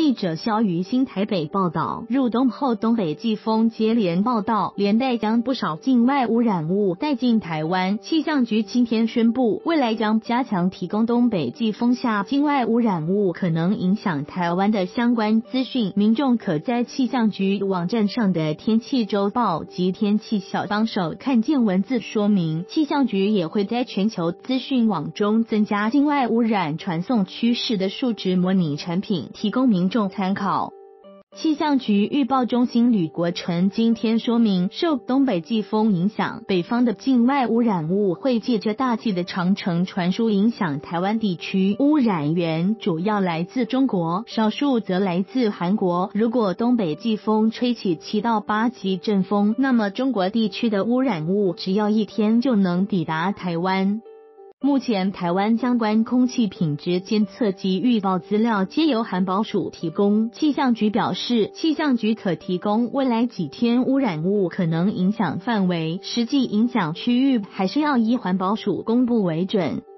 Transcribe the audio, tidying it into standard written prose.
记者肖于新台北报道，入冬后东北季风接连报道，连带将不少境外污染物带进台湾。气象局今天宣布，未来将加强提供东北季风下境外污染物可能影响台湾的相关资讯，民众可在气象局网站上的天气周报及天气小帮手看见文字说明。气象局也会在全球资讯网中增加境外污染传送趋势的数值模拟产品，提供民众参考。气象局预报中心吕国成今天说明，受东北季风影响，北方的境外污染物会借着大气的长程传输影响台湾地区，污染源主要来自中国，少数则来自韩国。如果东北季风吹起7到8级阵风，那么中国地区的污染物只要1天就能抵达台湾。目前台湾相关空气品质监测及预报资料皆由环保署提供。气象局表示，气象局可提供未来几天污染物可能影响范围，实际影响区域还是要依环保署公布为准。